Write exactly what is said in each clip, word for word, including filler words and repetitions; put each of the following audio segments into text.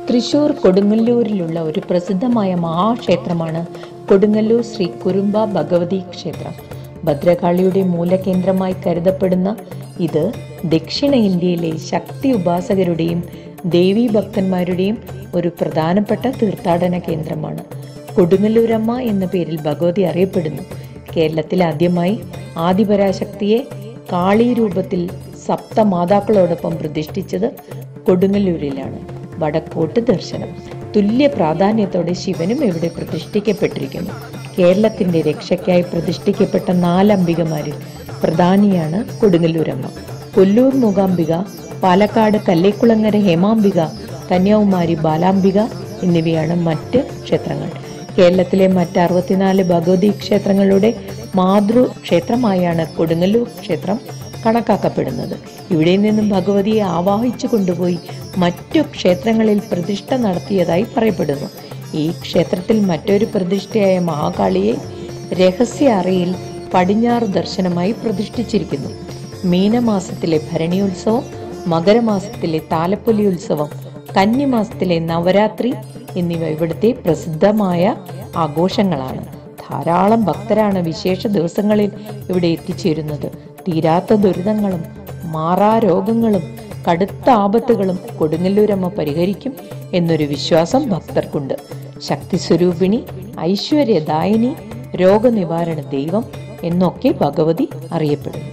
തൃശൂർ കൊടുങ്ങല്ലൂരിലുള്ള ഒരു പ്രസിദ്ധമായ മഹാക്ഷേത്രമാണ് കൊടുങ്ങല്ലൂർ ശ്രീ കുറുമ്പ ഭഗവതി ക്ഷേത്രം. ഭദ്രകാളിയുടെ മൂലകേന്ദ്രമായി കരുതപ്പെടുന്ന ഇത് ദക്ഷിണ ഇന്ത്യയിലെ ശക്തി ഉപാസകരുടെയും ദേവീ ഭക്തന്മാരുടെയും ഒരു പ്രധാനപ്പെട്ട തീർത്ഥാടന കേന്ദ്രമാണ്. കൊടുങ്ങല്ലൂരമ്മ എന്ന പേരിൽ ഭഗവതി അറിയപ്പെടുന്നു. കേരളത്തിൽ ആദ്യമായി ആദിപരാശക്തിയെ കാളി രൂപത്തിൽ സപ്തമാതാക്കളോടൊപ്പം പ്രതിഷ്ഠിച്ചത് കൊടുങ്ങല്ലൂരിലാണ്. വടക്കോട്ട് ദർശനം. തുല്യ പ്രാധാന്യത്തോടെ ശിവനും ഇവിടെ പ്രതിഷ്ഠിക്കപ്പെട്ടിരിക്കുന്നു. കേരളത്തിന്റെ രക്ഷയ്ക്കായി പ്രതിഷ്ഠിക്കപ്പെട്ട നാലംബികമാരിൽ പ്രധാനിയാണ് കൊടുങ്ങല്ലൂരമ്മ. കൊല്ലൂർ മൂകാംബിക, പാലക്കാട് കല്ലേക്കുളങ്ങര ഹേമാംബിക, കന്യാകുമാരി ബാലാംബിക എന്നിവയാണ് മറ്റ് ക്ഷേത്രങ്ങൾ. കേരളത്തിലെ മറ്റ് അറുപത്തിനാല് ഭഗവതി ക്ഷേത്രങ്ങളുടെ മാതൃ ക്ഷേത്രമായാണ് കൊടുങ്ങല്ലൂർ ക്ഷേത്രം കണക്കാക്കപ്പെടുന്നത്. ഇവിടെ നിന്നും ഭഗവതിയെ ആവാഹിച്ചു കൊണ്ടുപോയി മറ്റു ക്ഷേത്രങ്ങളിൽ പ്രതിഷ്ഠ നടത്തിയതായി പറയപ്പെടുന്നു. ഈ ക്ഷേത്രത്തിൽ മറ്റൊരു പ്രതിഷ്ഠയായ മഹാകാളിയെ രഹസ്യ അറയിൽ പടിഞ്ഞാറ് ദർശനമായി പ്രതിഷ്ഠിച്ചിരിക്കുന്നു. മീനമാസത്തിലെ ഭരണിയുത്സവം, മകരമാസത്തിലെ താലപ്പൊലി ഉത്സവം, കന്നിമാസത്തിലെ നവരാത്രി എന്നിവ ഇവിടുത്തെ പ്രസിദ്ധമായ ആഘോഷങ്ങളാണ്. ധാരാളം ഭക്തരാണ് വിശേഷ ദിവസങ്ങളിൽ ഇവിടെ എത്തിച്ചേരുന്നത്. തീരാത്ത ദുരിതങ്ങളും മാറാരോഗങ്ങളും കടുത്ത ആപത്തുകളും കൊടുങ്ങല്ലൂരമ്മ പരിഹരിക്കും എന്നൊരു വിശ്വാസം ഭക്തർക്കുണ്ട്. ശക്തി സ്വരൂപിണി, ഐശ്വര്യദായിനി, രോഗനിവാരണ ദൈവം എന്നൊക്കെ ഭഗവതി അറിയപ്പെടുന്നു.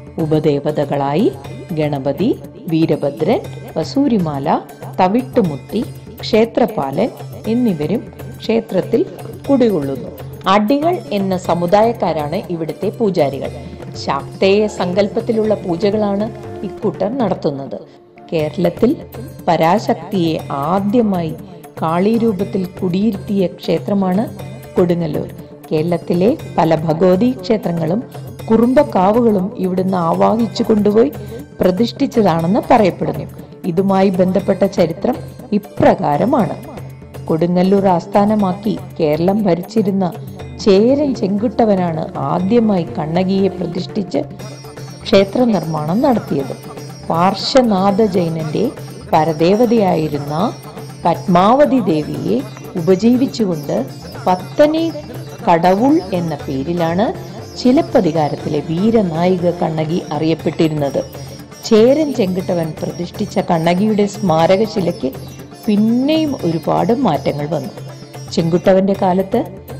ഉപദേവതകളായി ഗണപതി, വീരഭദ്രൻ, വസൂരിമാല, തവിട്ടുമുത്തി, ക്ഷേത്രപാലൻ എന്നിവരും ക്ഷേത്രത്തിൽ കുടികൊള്ളുന്നു. അടികൾ എന്ന സമുദായക്കാരാണ് ഇവിടുത്തെ പൂജാരികൾ. ശാക്തേയ സങ്കല്പത്തിലുള്ള പൂജകളാണ് ഇക്കൂട്ടർ നടത്തുന്നത്. കേരളത്തിൽ പരാശക്തിയെ ആദ്യമായി കാളി രൂപത്തിൽ കുടിയിരുത്തിയ ക്ഷേത്രമാണ് കൊടുങ്ങല്ലൂർ. കേരളത്തിലെ പല ഭഗവതി ക്ഷേത്രങ്ങളും കുറുമ്പക്കാവുകളും ഇവിടുന്ന് ആവാഹിച്ചു കൊണ്ടുപോയി പ്രതിഷ്ഠിച്ചതാണെന്ന് പറയപ്പെടുന്നു. ഇതുമായി ബന്ധപ്പെട്ട ചരിത്രം ഇപ്രകാരമാണ്. കൊടുങ്ങല്ലൂർ ആസ്ഥാനമാക്കി കേരളം ഭരിച്ചിരുന്ന ചേരൻ ചെങ്കുട്ടവനാണ് ആദ്യമായി കണ്ണകിയെ പ്രതിഷ്ഠിച്ച് ക്ഷേത്ര നിർമ്മാണം നടത്തിയത്. പാർശ്വനാഥ ജൈനന്റെ പരദേവതയായിരുന്ന പത്മാവതി ദേവിയെ ഉപജീവിച്ചുകൊണ്ട് പത്തനി കടവുൾ എന്ന പേരിലാണ് ചിലപ്പതികാരത്തിലെ വീരനായിക കണ്ണകി അറിയപ്പെട്ടിരുന്നത്. ചേരൻ ചെങ്കുട്ടവൻ പ്രതിഷ്ഠിച്ച കണ്ണകിയുടെ സ്മാരകശിലയ്ക്ക് പിന്നെയും ഒരുപാട് മാറ്റങ്ങൾ വന്നു. ചെങ്കുട്ടവന്റെ കാലത്ത്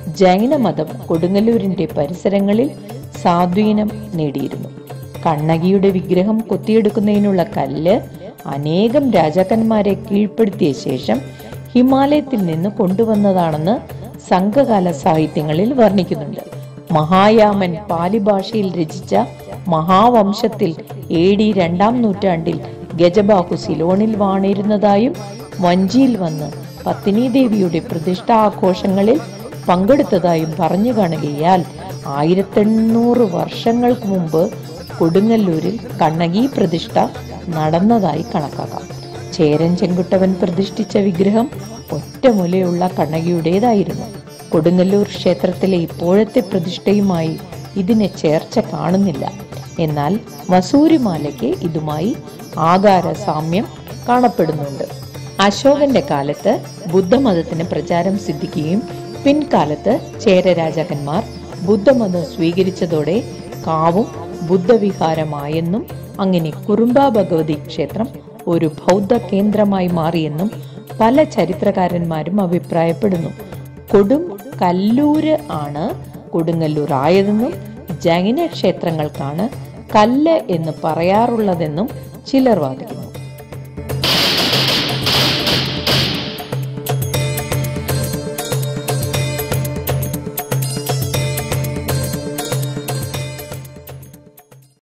ജൈനമതം കൊടുങ്ങല്ലൂരിന്റെ പരിസരങ്ങളിൽ സ്വാധീനം നേടിയിരുന്നു. കണ്ണകിയുടെ വിഗ്രഹം കൊത്തിയെടുക്കുന്നതിനുള്ള കല്ല് അനേകം രാജാക്കന്മാരെ കീഴ്പ്പെടുത്തിയ ശേഷം ഹിമാലയത്തിൽ നിന്ന് കൊണ്ടുവന്നതാണെന്ന് സംഘകാല സാഹിത്യങ്ങളിൽ വർണ്ണിക്കുന്നുണ്ട്. മഹായാമൻ പാലി ഭാഷയിൽ രചിച്ച മഹാവംശത്തിൽ എ ഡി രണ്ടാം നൂറ്റാണ്ടിൽ ഗജബാഹു സിലോണിൽ വാണിരുന്നതായും വഞ്ചിയിൽ വന്ന് പത്നിദേവിയുടെ പ്രതിഷ്ഠാഘോഷങ്ങളിൽ പങ്കെടുത്തതായും പറഞ്ഞു കാണുകയാൽ ആയിരത്തി എണ്ണൂറ് വർഷങ്ങൾക്ക് മുമ്പ് കൊടുങ്ങല്ലൂരിൽ കണ്ണകി പ്രതിഷ്ഠ നടന്നതായി കണക്കാക്കാം. ചേരൻ ചെങ്കുട്ടവൻ പ്രതിഷ്ഠിച്ച വിഗ്രഹം ഒറ്റമുലയുള്ള കണ്ണകിയുടേതായിരുന്നു. കൊടുങ്ങല്ലൂർ ക്ഷേത്രത്തിലെ ഇപ്പോഴത്തെ പ്രതിഷ്ഠയുമായി ഇതിനെ ചേർച്ച കാണുന്നില്ല. എന്നാൽ വസൂരിമാലയ്ക്ക് ഇതുമായി ആകാര സാമ്യം കാണപ്പെടുന്നുണ്ട്. അശോകന്റെ കാലത്ത് ബുദ്ധമതത്തിന് പ്രചാരം സിദ്ധിക്കുകയും പിൻകാലത്ത് ചേര രാജാക്കന്മാർ ബുദ്ധമതം സ്വീകരിച്ചതോടെ കാവും ബുദ്ധവിഹാരമായെന്നും അങ്ങനെ കുറുമ്പ ഭഗവതി ക്ഷേത്രം ഒരു ബൗദ്ധ കേന്ദ്രമായി മാറിയെന്നും പല ചരിത്രകാരന്മാരും അഭിപ്രായപ്പെടുന്നു. കൊടും കല്ലൂര് ആണ് കൊടുങ്ങല്ലൂർ ആയതെന്നും ജൈന ക്ഷേത്രങ്ങൾക്കാണ് കല്ല് എന്ന് പറയാറുള്ളതെന്നും ചിലർ വാദിക്കുന്നു.